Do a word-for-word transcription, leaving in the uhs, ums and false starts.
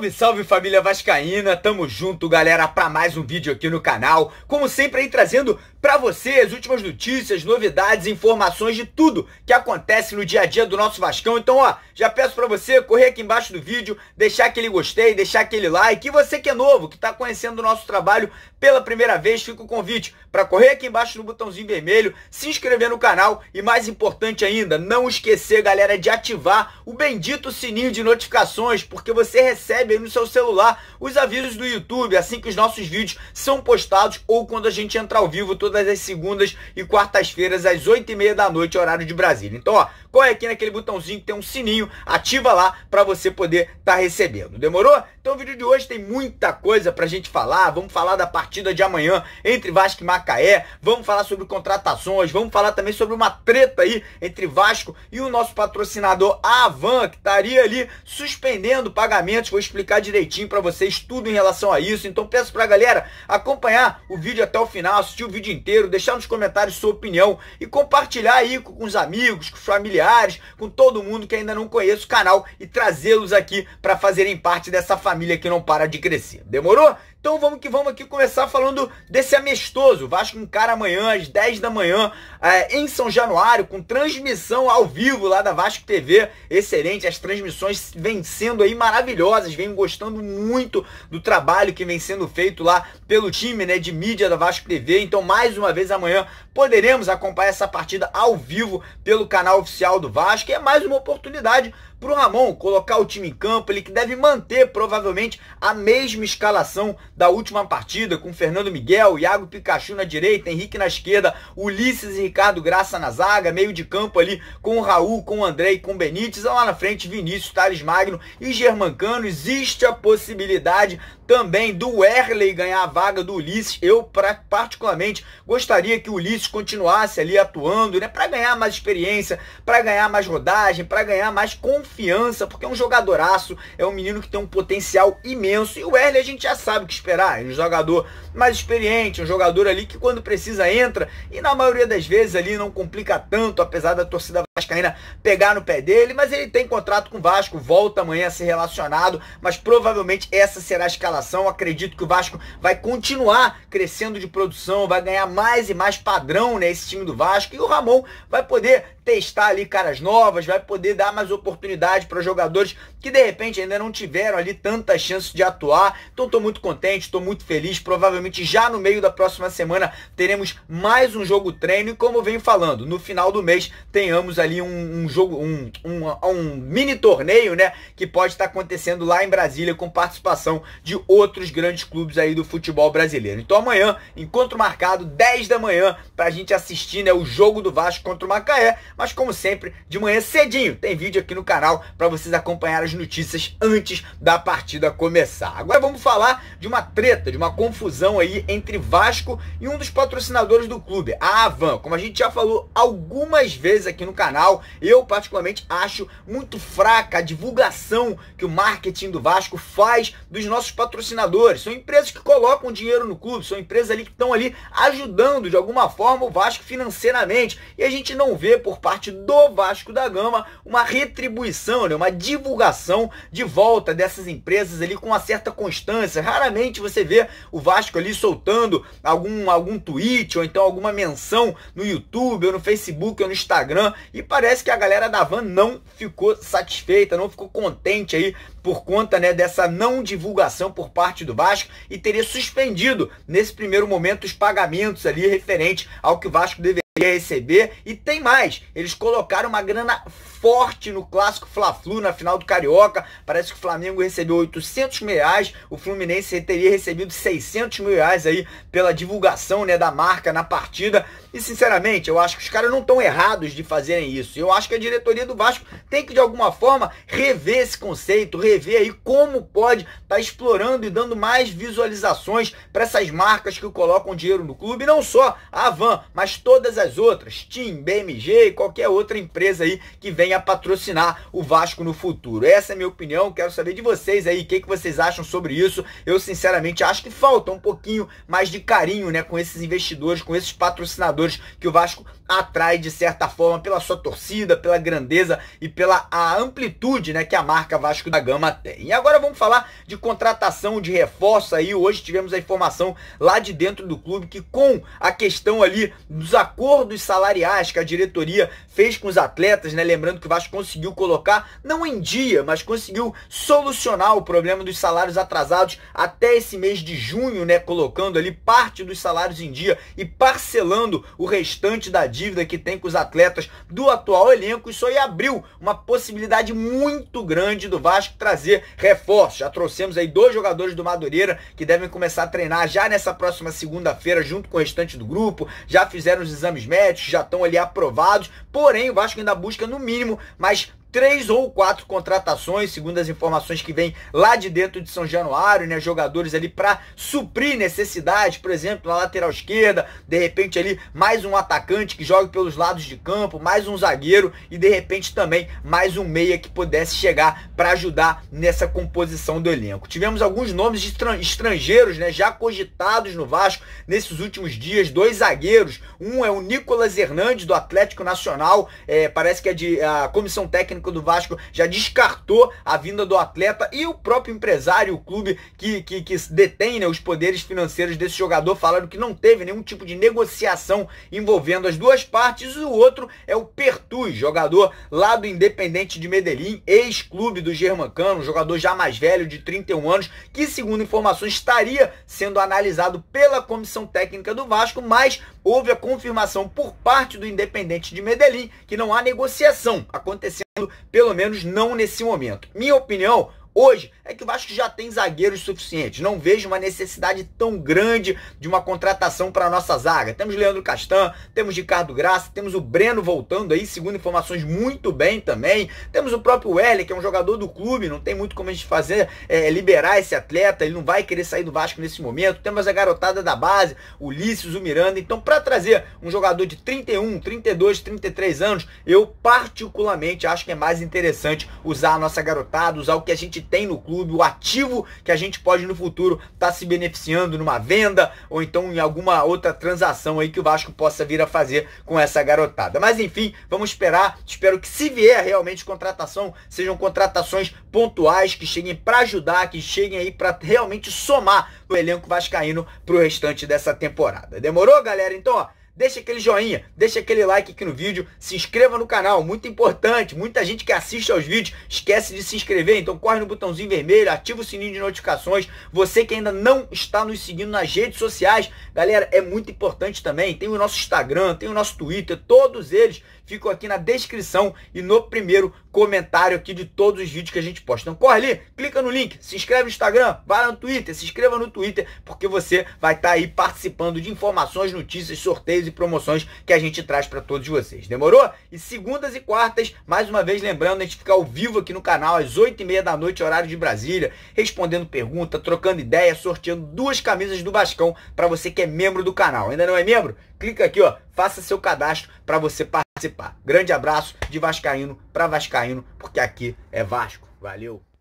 Salve, salve família vascaína, tamo junto galera para mais um vídeo aqui no canal, como sempre aí trazendo para você as últimas notícias, novidades, informações de tudo que acontece no dia a dia do nosso Vascão. Então ó, já peço para você correr aqui embaixo do vídeo, deixar aquele gostei, deixar aquele like, e você que é novo, que tá conhecendo o nosso trabalho pela primeira vez, fica o convite para correr aqui embaixo no botãozinho vermelho, se inscrever no canal e mais importante ainda, não esquecer galera de ativar o bendito sininho de notificações, porque você recebe aí no seu celular os avisos do YouTube assim que os nossos vídeos são postados ou quando a gente entra ao vivo todas as segundas e quartas-feiras às oito e meia da noite, horário de Brasília. Então ó, corre aqui naquele botãozinho que tem um sininho, ativa lá para você poder estar tá recebendo. Demorou? Então o vídeo de hoje tem muita coisa pra gente falar. Vamos falar da partida de amanhã entre Vasco e Macaé, vamos falar sobre contratações, vamos falar também sobre uma treta aí entre Vasco e o nosso patrocinador Avan, que estaria ali suspendendo pagamentos. Vou explicar direitinho para vocês tudo em relação a isso. Então peço pra galera acompanhar o vídeo até o final, assistir o vídeo inteiro, deixar nos comentários sua opinião e compartilhar aí com, com os amigos, com os familiares, com todo mundo que ainda não conhece o canal e trazê-los aqui para fazerem parte dessa família que não para de crescer. Demorou? Então vamos que vamos aqui começar falando desse amistoso. O Vasco encara amanhã às dez da manhã é, em São Januário, com transmissão ao vivo lá da Vasco T V. Excelente, as transmissões vêm sendo aí maravilhosas, venho gostando muito do trabalho que vem sendo feito lá pelo time, né, de mídia da Vasco T V. Então mais uma vez amanhã poderemos acompanhar essa partida ao vivo pelo canal oficial do Vasco. E é mais uma oportunidade para o Ramon colocar o time em campo, ele que deve manter provavelmente a mesma escalação da última partida, com Fernando Miguel, Iago Pikachu na direita, Henrique na esquerda, Ulisses e Ricardo Graça na zaga, meio de campo ali com o Raul, com o André e com o Benítez, lá na frente Vinícius, Thales Magno e Germancano. Existe a possibilidade também do Wehrley ganhar a vaga do Ulisses. Eu pra, particularmente gostaria que o Ulisses continuasse ali atuando, né, para ganhar mais experiência, para ganhar mais rodagem, para ganhar mais confiança, porque é um jogadoraço, é um menino que tem um potencial imenso. E o Wehrley a gente já sabe o que esperar, é um jogador mais experiente, um jogador ali que quando precisa entra e na maioria das vezes ali não complica tanto, apesar da torcida vascaína pegar no pé dele, mas ele tem contrato com o Vasco, volta amanhã a ser relacionado, mas provavelmente essa será a escalação. Acredito que o Vasco vai continuar crescendo de produção, vai ganhar mais e mais padrão nesse time do Vasco, e o Ramon vai poder testar ali caras novas, vai poder dar mais oportunidade para jogadores que de repente ainda não tiveram ali tantas chances de atuar. Então estou muito contente, estou muito feliz. Provavelmente já no meio da próxima semana teremos mais um jogo treino, e como eu venho falando, no final do mês tenhamos ali um, um jogo, um, um, um mini torneio, né, que pode estar acontecendo lá em Brasília com participação de outros grandes clubes aí do futebol brasileiro. Então amanhã, encontro marcado, dez da manhã, para a gente assistir, né, o jogo do Vasco contra o Macaé. Mas como sempre, de manhã cedinho tem vídeo aqui no canal para vocês acompanhar as notícias antes da partida começar. Agora vamos falar de uma treta, de uma confusão aí entre Vasco e um dos patrocinadores do clube, a Avan. Como a gente já falou algumas vezes aqui no canal, eu particularmente acho muito fraca a divulgação que o marketing do Vasco faz dos nossos patrocinadores. São empresas que colocam dinheiro no clube, são empresas ali que estão ali ajudando de alguma forma o Vasco financeiramente, e a gente não vê por parte do Vasco da Gama uma retribuição, né, uma divulgação de volta dessas empresas ali com uma certa constância. Raramente você vê o Vasco ali soltando algum, algum tweet ou então alguma menção no YouTube ou no Facebook ou no Instagram, e parece que a galera da Avan não ficou satisfeita, não ficou contente aí por conta, né, dessa não divulgação por parte do Vasco, e teria suspendido nesse primeiro momento os pagamentos ali referente ao que o Vasco deveria receber. E tem mais, eles colocaram uma grana forte no clássico Fla-Flu na final do Carioca. Parece que o Flamengo recebeu oitocentos mil reais, o Fluminense teria recebido seiscentos mil reais aí pela divulgação, né, da marca na partida. E sinceramente, eu acho que os caras não estão errados de fazerem isso. Eu acho que a diretoria do Vasco tem que de alguma forma rever esse conceito, rever aí como pode estar tá explorando e dando mais visualizações para essas marcas que colocam dinheiro no clube, não só a Avan, mas todas as outras, TIM, B M G e qualquer outra empresa aí que venha patrocinar o Vasco no futuro. Essa é a minha opinião, quero saber de vocês aí, o que, que vocês acham sobre isso. Eu sinceramente acho que falta um pouquinho mais de carinho, né, com esses investidores, com esses patrocinadores jogadores que o Vasco atrai de certa forma pela sua torcida, pela grandeza e pela a amplitude, né, que a marca Vasco da Gama tem. E agora vamos falar de contratação, de reforço aí. Hoje tivemos a informação lá de dentro do clube que, com a questão ali dos acordos salariais que a diretoria fez com os atletas, né, lembrando que o Vasco conseguiu colocar, não em dia, mas conseguiu solucionar o problema dos salários atrasados até esse mês de junho, né, colocando ali parte dos salários em dia e parcelando o restante da dívida que tem com os atletas do atual elenco. Isso aí abriu uma possibilidade muito grande do Vasco trazer reforços. Já trouxemos aí dois jogadores do Madureira que devem começar a treinar já nessa próxima segunda-feira junto com o restante do grupo, já fizeram os exames médicos, já estão ali aprovados, porém o Vasco ainda busca no mínimo mais três ou quatro contratações, segundo as informações que vêm lá de dentro de São Januário, né? Jogadores ali para suprir necessidades, por exemplo, na lateral esquerda, de repente ali mais um atacante que jogue pelos lados de campo, mais um zagueiro e de repente também mais um meia que pudesse chegar para ajudar nessa composição do elenco. Tivemos alguns nomes de estrangeiros, né, já cogitados no Vasco nesses últimos dias, dois zagueiros. Um é o Nicolas Hernandes, do Atlético Nacional, é, parece que é de, a comissão técnica do Vasco já descartou a vinda do atleta, e o próprio empresário, o clube que, que, que detém, né, os poderes financeiros desse jogador, falaram que não teve nenhum tipo de negociação envolvendo as duas partes. E o outro é o Pertuz, jogador lá do Independente de Medellín, ex-clube do Germancano, jogador já mais velho, de trinta e um anos, que segundo informações estaria sendo analisado pela comissão técnica do Vasco, mas houve a confirmação por parte do Independente de Medellín que não há negociação acontecendo, pelo menos não nesse momento. Minha opinião hoje é que o Vasco já tem zagueiros suficientes. Não vejo uma necessidade tão grande de uma contratação para a nossa zaga. Temos Leandro Castan, temos Ricardo Graça, temos o Breno voltando aí, segundo informações, muito bem também. Temos o próprio Weller, que é um jogador do clube, não tem muito como a gente fazer, é, liberar esse atleta, ele não vai querer sair do Vasco nesse momento. Temos a garotada da base, o Ulisses, o Miranda. Então, para trazer um jogador de trinta e um, trinta e dois, trinta e três anos, eu particularmente acho que é mais interessante usar a nossa garotada, usar o que a gente tem no clube, o ativo que a gente pode no futuro estar tá se beneficiando numa venda ou então em alguma outra transação aí que o Vasco possa vir a fazer com essa garotada. Mas enfim, vamos esperar. Espero que, se vier realmente contratação, sejam contratações pontuais, que cheguem para ajudar, que cheguem aí para realmente somar o elenco vascaíno pro restante dessa temporada. Demorou, galera? Então, ó, deixa aquele joinha, deixa aquele like aqui no vídeo, se inscreva no canal, muito importante. Muita gente que assiste aos vídeos esquece de se inscrever, então corre no botãozinho vermelho, ativa o sininho de notificações. Você que ainda não está nos seguindo nas redes sociais, galera, é muito importante também. Tem o nosso Instagram, tem o nosso Twitter, todos eles ficam aqui na descrição e no primeiro comentário aqui de todos os vídeos que a gente posta. Então corre ali, clica no link, se inscreve no Instagram, vai no Twitter, se inscreva no Twitter, porque você vai estar aí participando de informações, notícias, sorteios e promoções que a gente traz para todos vocês. Demorou? E segundas e quartas, mais uma vez lembrando, a gente fica ao vivo aqui no canal às oito e meia da noite, horário de Brasília, respondendo pergunta, trocando ideia, sorteando duas camisas do Vascão para você que é membro do canal. Ainda não é membro? Clica aqui, ó, faça seu cadastro para você participar. Grande abraço de vascaíno para vascaíno, porque aqui é Vasco. Valeu!